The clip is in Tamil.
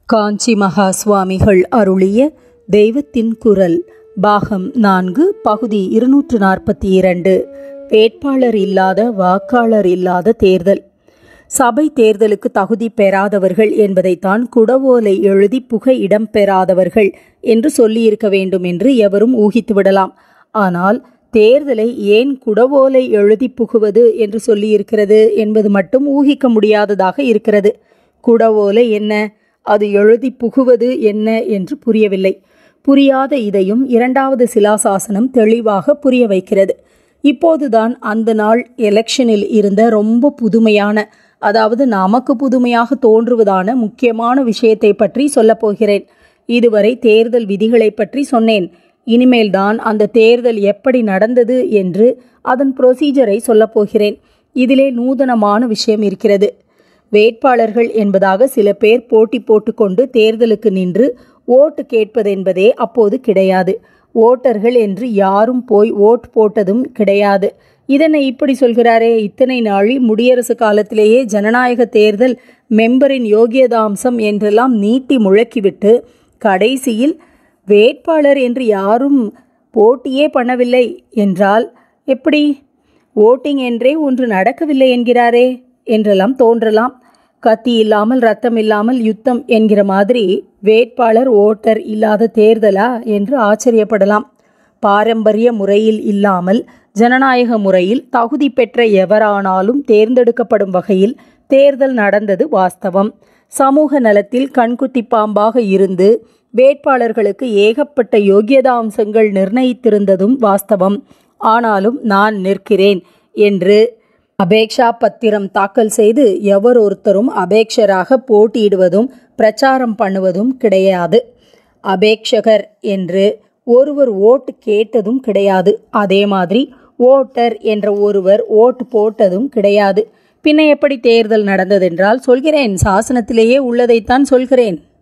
காஞ்சி மகா சுவாமிகள் அருளிய தெய்வத்தின் குரல் பாகம் 4 பகுதி 242. வேட்பாளர் இல்லாத வாக்காளர் இல்லாத தேர்தல். சபை தேர்தலுக்கு தகுதி பெறாதவர்கள் என்பதைத்தான் குடவோலை எழுதி புகை இடம் பெறாதவர்கள் என்று சொல்லியிருக்க வேண்டும் என்று எவரும் ஊகித்துவிடலாம். ஆனால் தேர்தலை ஏன் குடவோலை எழுதி புகுவது என்று சொல்லியிருக்கிறது என்பது மட்டும் ஊகிக்க முடியாததாக இருக்கிறது. குடவோலை என்ன, அது எழுதி புகுவது என்ன என்று புரியவில்லை. புரியாத இதையும் இரண்டாவது சிலாசாசனம் தெளிவாக புரிய வைக்கிறது. இப்போதுதான் அந்த நாள் எலெக்ஷனில் இருந்த ரொம்ப புதுமையான, அதாவது நமக்கு புதுமையாக தோன்றுவதான முக்கியமான விஷயத்தை பற்றி சொல்லப்போகிறேன். இதுவரை தேர்தல் விதிகளை பற்றி சொன்னேன். இனிமேல்தான் அந்த தேர்தல் எப்படி நடந்தது என்று அதன் ப்ரொசீஜரை சொல்லப்போகிறேன். இதிலே நூதனமான விஷயம் இருக்கிறது. வேட்பாளர்கள் என்பதாக சில பேர் போட்டி போட்டுக்கொண்டு தேர்தலுக்கு நின்று ஓட்டு கேட்பதென்பதே அப்போது கிடையாது. ஓட்டர்கள் என்று யாரும் போய் ஓட்டு போட்டதும் கிடையாது. இதனை இப்படி சொல்கிறாரே, இத்தனை நாளி முடியரசு காலத்திலேயே ஜனநாயக தேர்தல் மெம்பரின் யோகியதாம்சம் என்றெல்லாம் நீட்டி முழக்கிவிட்டு கடைசியில் வேட்பாளர் என்று யாரும் போட்டியே பண்ணவில்லை என்றால் எப்படி? ஓட்டிங் என்றே ஒன்று நடக்கவில்லை என்கிறாரே என்றெல்லாம் தோன்றலாம். கத்தி இல்லாமல் ரத்தம் இல்லாமல் யுத்தம் என்கிற மாதிரி வேட்பாளர் ஓட்டர் இல்லாத தேர்தலா என்று ஆச்சரியப்படலாம். பாரம்பரிய முறையில் இல்லாமல் ஜனநாயக முறையில் தகுதி பெற்ற எவரானாலும் தேர்ந்தெடுக்கப்படும் வகையில் தேர்தல் நடந்தது வாஸ்தவம். சமூக நலத்தில் கண்குத்தி பாம்பாக இருந்து வேட்பாளர்களுக்கு ஏகப்பட்ட யோகியதாம்சங்கள் நிர்ணயித்திருந்ததும் வாஸ்தவம். ஆனாலும் நான் நிற்கிறேன் என்று அபேக்ஷா பத்திரம் தாக்கல் செய்து எவரொருத்தரும் அபேக்ஷராக போட்டியிடுவதும் பிரச்சாரம் பண்ணுவதும் கிடையாது. அபேக்ஷகர் என்று ஒருவர் ஓட்டு கேட்டதும் கிடையாது. அதே மாதிரி ஓட்டர் என்ற ஒருவர் ஓட்டு போட்டதும் கிடையாது. பின்ன எப்படி தேர்தல் நடந்ததென்றால் சொல்கிறேன், சாசனத்திலேயே உள்ளதைத்தான் சொல்கிறேன்.